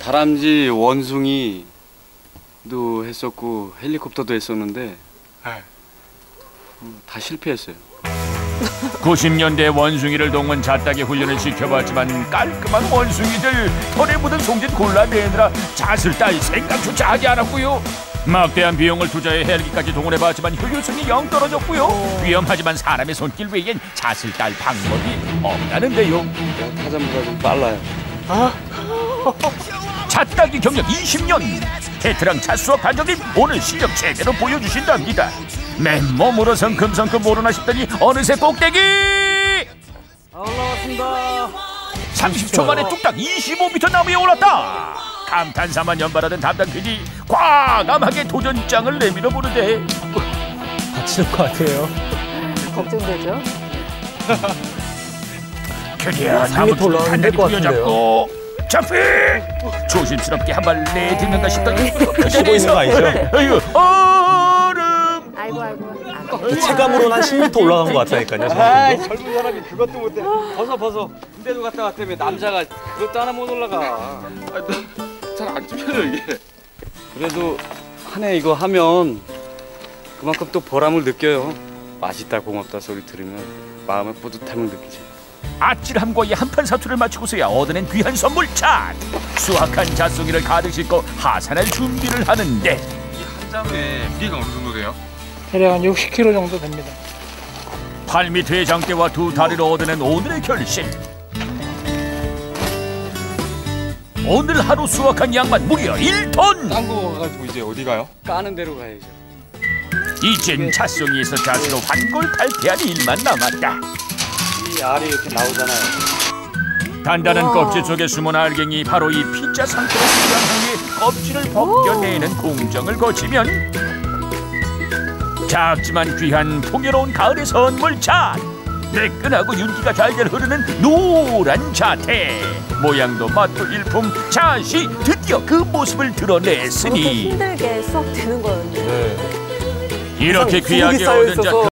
다람쥐, 원숭이도 했었고 헬리콥터도 했었는데 다 실패했어요. 90년대 원숭이를 동원 잣다기 훈련을 시켜봤지만 깔끔한 원숭이들 털에 묻은 송진 골라내느라 잣을 딸 생각조차 하지 않았고요. 막대한 비용을 투자해 헬기까지 동원해봤지만 효율성이 영 떨어졌고요. 위험하지만 사람의 손길 외엔 잣을 딸 방법이 없다는데요. 타자보다 좀 빨라요. 잣따기 경력 20년 베테랑 잣수업 관장님 오늘 실력 제대로 보여주신답니다. 맨몸으로 성큼성큼 오르나 싶더니 어느새 꼭대기 올라왔습니다. 30초 만에 뚝딱 25m 나무에 올랐다. 감탄사만 연발하던 담당 PD 과감하게 도전장을 내밀어 보는데 다칠 것 같아요. 걱정되죠? 드디어 나무 쪽을 단단히 부여잡고 점핑! 조심스럽게 한 발 내딛는가 싶더니 그 쉬고 있는 거 아니죠? 얼음! 아이고. 체감으로는 한 10m 올라간 것 같다니까요. 젊은 사람이 그것도 못해. 벗어. 군대도 갔다 왔다며 남자가 그것도 하나 못 올라가. 잘 안 찝혀요 이게. 그래도 한 해 이거 하면 그만큼 또 보람을 느껴요. 맛있다 고맙다 소리 들으면 마음의 뿌듯함을 느끼죠. 아찔함과의 한판 사투를 마치고서야 얻어낸 귀한 선물 잣! 수확한 잣송이를 가득 싣고 하산할 준비를 하는데 이 한 장에 무게가 어느 정도 돼요? 대략 한 60kg 정도 됩니다. 8m의 장대와 두 다리로 얻어낸 오늘의 결실. 오늘 하루 수확한 양만 무려 1톤! 딴 거 가지고 이제 어디 가요? 까는 대로 가야죠. 이젠 잣송이에서 잣으로 환골탈태할 일만 남았다. 이 알이 이렇게 나오잖아요. 단단한 껍질 속에 숨은 알갱이 바로 이 피자 상태로 수한 후에 껍질을 벗겨내는 공정을 거치면 작지만 귀한 풍요로운 가을의 선물 잣! 매끈하고 윤기가 잘잘 흐르는 노란 잣해! 모양도 맛도 일품 잣이 드디어 그 모습을 드러냈으니 힘들게 수확되는 거였는데. 이렇게 귀하게 얻은 잣